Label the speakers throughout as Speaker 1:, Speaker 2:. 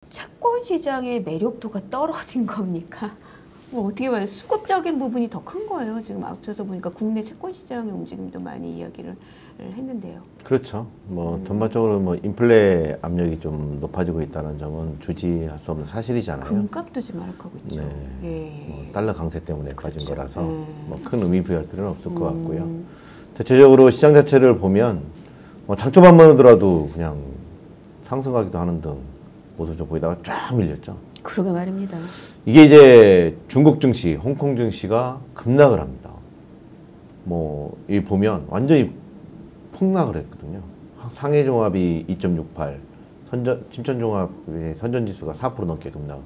Speaker 1: 채권 시장의 매력도가 떨어진 겁니까? 뭐 어떻게 봐요? 수급적인 부분이 더 큰 거예요. 지금 앞서서 보니까 국내 채권 시장의 움직임도 많이 이야기를 했는데요.
Speaker 2: 그렇죠. 뭐 전반적으로 뭐 인플레 압력이 좀 높아지고 있다는 점은 주지할 수 없는 사실이잖아요.
Speaker 1: 금값도 지금 하락하고 있죠.
Speaker 2: 네.
Speaker 1: 예.
Speaker 2: 뭐 달러 강세 때문에
Speaker 1: 그렇죠.
Speaker 2: 빠진 거라서
Speaker 1: 네.
Speaker 2: 뭐 큰 의미 부여할 필요는 없을 것 같고요. 대체적으로 시장 자체를 보면 뭐 장초반만 하더라도 그냥 상승하기도 하는 등 모습 좀 보이다가 쫙 밀렸죠.
Speaker 1: 그러게 말입니다.
Speaker 2: 이게 이제 중국 증시, 홍콩 증시가 급락을 합니다. 뭐, 이 보면 완전히 폭락을 했거든요. 상해 종합이 2.68, 침천 종합의 선전 지수가 4% 넘게 급락.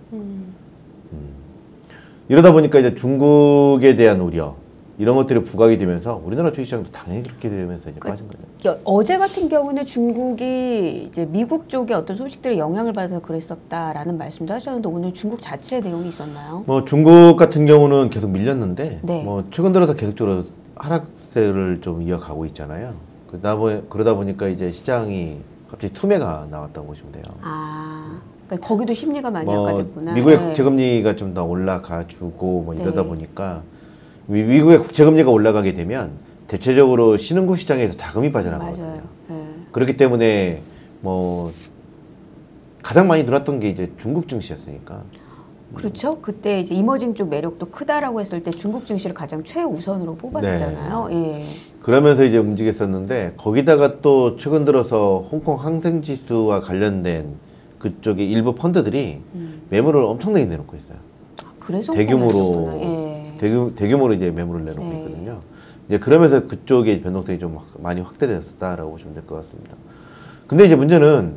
Speaker 2: 이러다 보니까 이제 중국에 대한 우려, 이런 것들이 부각이 되면서 우리나라 주식시장도 당연히 그렇게 되면서 이제 빠진 거죠.
Speaker 1: 어제 같은 경우는 중국이 이제 미국 쪽의 어떤 소식들에 영향을 받아서 그랬었다라는 말씀도 하셨는데 오늘 중국 자체의 내용이 있었나요?
Speaker 2: 뭐 중국 같은 경우는 계속 밀렸는데
Speaker 1: 네.
Speaker 2: 뭐 최근 들어서 계속적으로 하락세를 좀 이어가고 있잖아요. 그러다 보니까 이제 시장이 갑자기 투매가 나왔다고 보시면 돼요.
Speaker 1: 아, 그러니까 거기도 심리가 많이
Speaker 2: 뭐
Speaker 1: 악화됐구나.
Speaker 2: 미국의
Speaker 1: 네.
Speaker 2: 국채금리가 좀 더 올라가주고 뭐 이러다
Speaker 1: 네.
Speaker 2: 보니까 미국의 국채금리가 올라가게 되면 대체적으로 신흥국 시장에서 자금이 빠져나가거든요.
Speaker 1: 맞아요. 네.
Speaker 2: 그렇기 때문에 뭐 가장 많이 들어왔던 게 이제 중국 증시였으니까.
Speaker 1: 그렇죠. 그때 이제 이머징 쪽 매력도 크다라고 했을 때 중국 증시를 가장 최우선으로 뽑았잖아요. 예.
Speaker 2: 그러면서 이제 움직였었는데 거기다가 또 최근 들어서 홍콩 항생지수와 관련된 그쪽의 일부 펀드들이 매물을 엄청나게 내놓고 있어요.
Speaker 1: 그래서
Speaker 2: 대규모로
Speaker 1: 예.
Speaker 2: 대규모로 이제 매물을 내놓고
Speaker 1: 네.
Speaker 2: 있거든요. 이제 그러면서 그쪽의 변동성이 좀 많이 확대되었다라고 보시면 될 것 같습니다. 근데 이제 문제는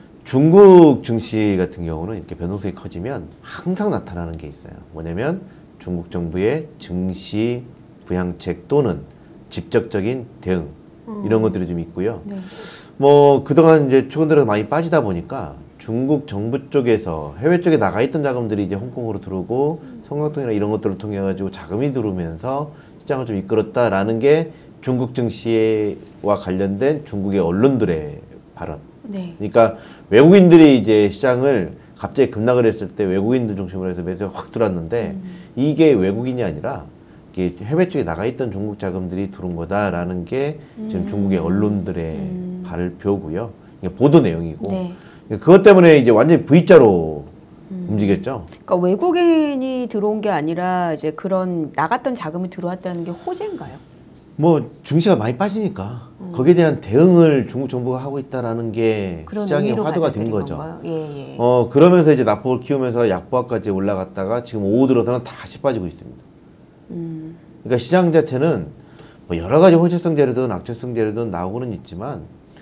Speaker 2: 중국 증시 같은 경우는 이렇게 변동성이 커지면 항상 나타나는 게 있어요. 뭐냐면 중국 정부의 증시 부양책 또는 직접적인 대응 이런 것들이 좀 있고요.
Speaker 1: 네.
Speaker 2: 뭐 그동안 이제 최근 들어서 많이 빠지다 보니까 중국 정부 쪽에서 해외 쪽에 나가 있던 자금들이 이제 홍콩으로 들어오고 성강통이나 이런 것들을 통해 가지고 자금이 들어오면서 시장을 좀 이끌었다라는 게 중국 증시와 관련된 중국의 언론들의 발언.
Speaker 1: 네.
Speaker 2: 그러니까 외국인들이 이제 시장을 갑자기 급락을 했을 때 외국인들 중심으로 해서 매수가 확 들어왔는데 이게 외국인이 아니라 이게 해외 쪽에 나가 있던 중국 자금들이 들어온 거다라는 게 지금 중국의 언론들의 발표고요. 이게 보도 내용이고.
Speaker 1: 네.
Speaker 2: 그것 때문에 이제 완전히 V자로 움직였죠.
Speaker 1: 그러니까 외국인이 들어온 게 아니라 이제 그런 나갔던 자금이 들어왔다는 게 호재인가요?
Speaker 2: 뭐 증시가 많이 빠지니까 거기에 대한 대응을 중국 정부가 하고 있다라는 게 시장의 화두가 된 거죠.
Speaker 1: 예, 예.
Speaker 2: 그러면서 이제 낙폭을 키우면서 약보합까지 올라갔다가 지금 오후 들어서는 다시 빠지고 있습니다. 그러니까 시장 자체는 뭐 여러 가지 호재성 재료든 악재성 재료든 나오고는 있지만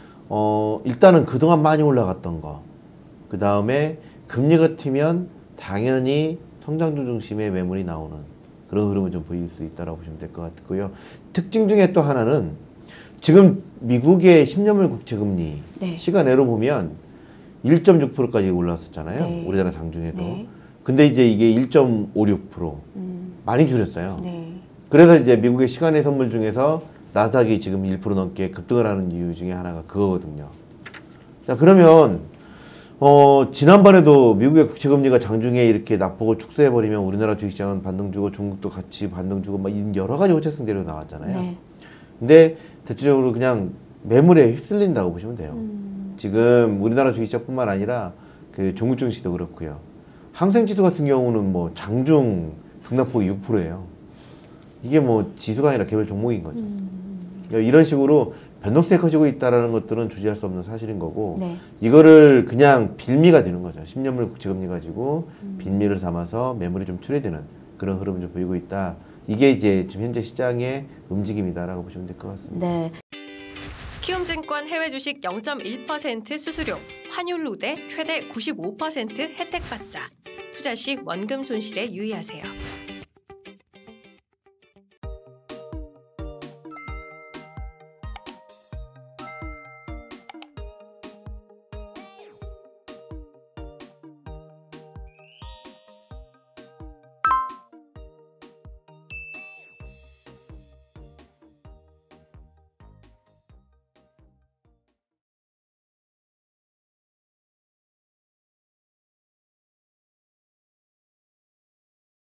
Speaker 2: 일단은 그동안 많이 올라갔던 거, 그 다음에 금리가 튀면 당연히 성장주 중심의 매물이 나오는 그런 흐름을 좀 보일 수 있다고 보시면 될 것 같고요. 특징 중에 또 하나는 지금 미국의 10년물 국채금리
Speaker 1: 네.
Speaker 2: 시간외로 보면 1.6%까지 올랐었잖아요.
Speaker 1: 네.
Speaker 2: 우리나라 장중에도.
Speaker 1: 네.
Speaker 2: 근데 이제 이게 1.56% 많이 줄였어요.
Speaker 1: 네.
Speaker 2: 그래서 이제 미국의 시간의 선물 중에서 나스닥이 지금 1% 넘게 급등을 하는 이유 중에 하나가 그거거든요. 자, 그러면 지난번에도 미국의 국채금리가 장중에 이렇게 낙폭을 축소해버리면 우리나라 주식시장은 반등 주고 중국도 같이 반등 주고 막 여러 가지 호재성 재료가 나왔잖아요.
Speaker 1: 네.
Speaker 2: 근데 대체적으로 그냥 매물에 휩쓸린다고 보시면 돼요. 지금 우리나라 주식시장뿐만 아니라 그 중국 증시도 그렇고요. 항생지수 같은 경우는 뭐 장중 등락폭이 6%예요. 이게 뭐 지수가 아니라 개별 종목인 거죠. 그러니까 이런 식으로 변동성이 커지고 있다는 것들은 주지할 수 없는 사실인 거고
Speaker 1: 네.
Speaker 2: 이거를 그냥 빌미가 되는 거죠. 10년물 국채금리 가지고 빌미를 삼아서 매물이 좀 출회되는 그런 흐름을 좀 보이고 있다. 이게 이제 지금 현재 시장의 움직임이다라고 보시면 될 것 같습니다.
Speaker 1: 네.
Speaker 3: 키움증권 해외 주식 0.1% 수수료, 환율 우대 최대 95% 혜택 받자. 투자 시 원금 손실에 유의하세요.